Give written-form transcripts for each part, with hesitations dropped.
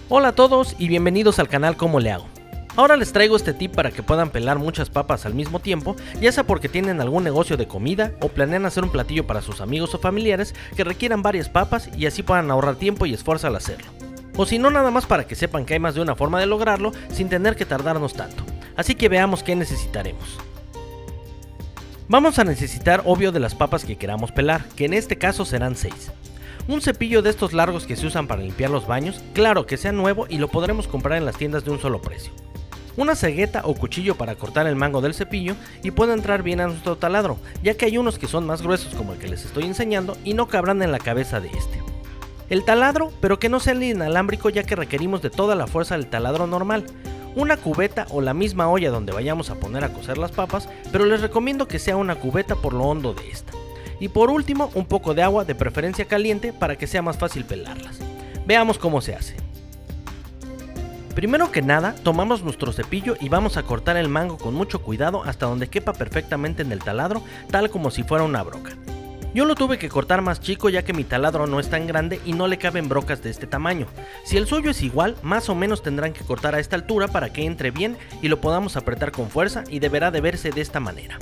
Hola a todos y bienvenidos al canal Cómo le hago. Ahora les traigo este tip para que puedan pelar muchas papas al mismo tiempo, ya sea porque tienen algún negocio de comida o planean hacer un platillo para sus amigos o familiares que requieran varias papas y así puedan ahorrar tiempo y esfuerzo al hacerlo. O si no, nada más para que sepan que hay más de una forma de lograrlo sin tener que tardarnos tanto. Así que veamos qué necesitaremos. Vamos a necesitar obvio de las papas que queramos pelar, que en este caso serán 6. Un cepillo de estos largos que se usan para limpiar los baños, claro que sea nuevo y lo podremos comprar en las tiendas de un solo precio. Una cegueta o cuchillo para cortar el mango del cepillo y puede entrar bien a nuestro taladro, ya que hay unos que son más gruesos como el que les estoy enseñando y no cabrán en la cabeza de este. El taladro, pero que no sea el inalámbrico, ya que requerimos de toda la fuerza del taladro normal. Una cubeta o la misma olla donde vayamos a poner a cocer las papas, pero les recomiendo que sea una cubeta por lo hondo de esta. Y por último, un poco de agua, de preferencia caliente, para que sea más fácil pelarlas. Veamos cómo se hace. Primero que nada, tomamos nuestro cepillo y vamos a cortar el mango con mucho cuidado hasta donde quepa perfectamente en el taladro, tal como si fuera una broca. Yo lo tuve que cortar más chico ya que mi taladro no es tan grande y no le caben brocas de este tamaño. Si el suyo es igual, más o menos tendrán que cortar a esta altura para que entre bien y lo podamos apretar con fuerza y deberá de verse de esta manera.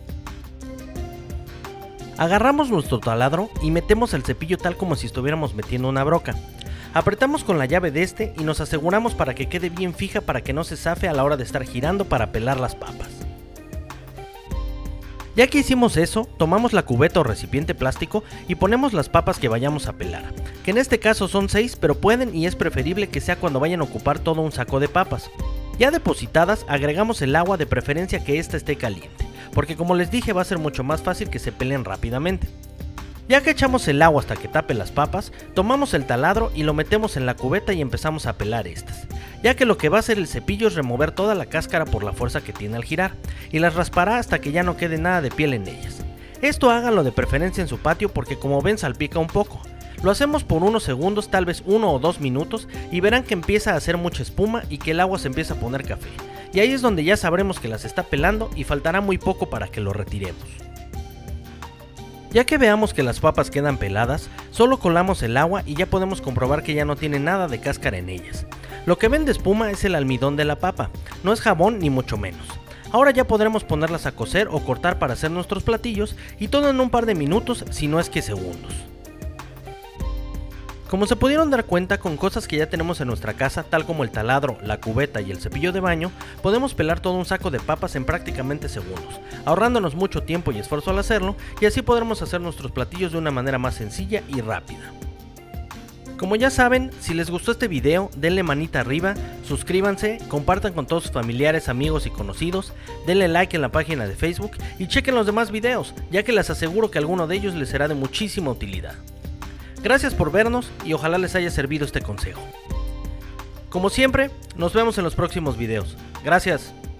Agarramos nuestro taladro y metemos el cepillo tal como si estuviéramos metiendo una broca. Apretamos con la llave de este y nos aseguramos para que quede bien fija para que no se zafe a la hora de estar girando para pelar las papas. Ya que hicimos eso, tomamos la cubeta o recipiente plástico y ponemos las papas que vayamos a pelar, que en este caso son 6, pero pueden y es preferible que sea cuando vayan a ocupar todo un saco de papas. Ya depositadas, agregamos el agua, de preferencia que ésta esté caliente, porque como les dije va a ser mucho más fácil que se peleen rápidamente. Ya que echamos el agua hasta que tape las papas, tomamos el taladro y lo metemos en la cubeta y empezamos a pelar estas, ya que lo que va a hacer el cepillo es remover toda la cáscara por la fuerza que tiene al girar, y las raspará hasta que ya no quede nada de piel en ellas. Esto háganlo de preferencia en su patio porque como ven salpica un poco. Lo hacemos por unos segundos, tal vez 1 o 2 minutos, y verán que empieza a hacer mucha espuma y que el agua se empieza a poner café. Y ahí es donde ya sabremos que las está pelando y faltará muy poco para que lo retiremos. Ya que veamos que las papas quedan peladas, solo colamos el agua y ya podemos comprobar que ya no tiene nada de cáscara en ellas. Lo que ven de espuma es el almidón de la papa, no es jabón ni mucho menos. Ahora ya podremos ponerlas a cocer o cortar para hacer nuestros platillos y todo en un par de minutos, si no es que segundos. Como se pudieron dar cuenta, con cosas que ya tenemos en nuestra casa, tal como el taladro, la cubeta y el cepillo de baño, podemos pelar todo un saco de papas en prácticamente segundos, ahorrándonos mucho tiempo y esfuerzo al hacerlo, y así podremos hacer nuestros platillos de una manera más sencilla y rápida. Como ya saben, si les gustó este video, denle manita arriba, suscríbanse, compartan con todos sus familiares, amigos y conocidos, denle like en la página de Facebook y chequen los demás videos, ya que les aseguro que alguno de ellos les será de muchísima utilidad. Gracias por vernos y ojalá les haya servido este consejo. Como siempre, nos vemos en los próximos videos. Gracias.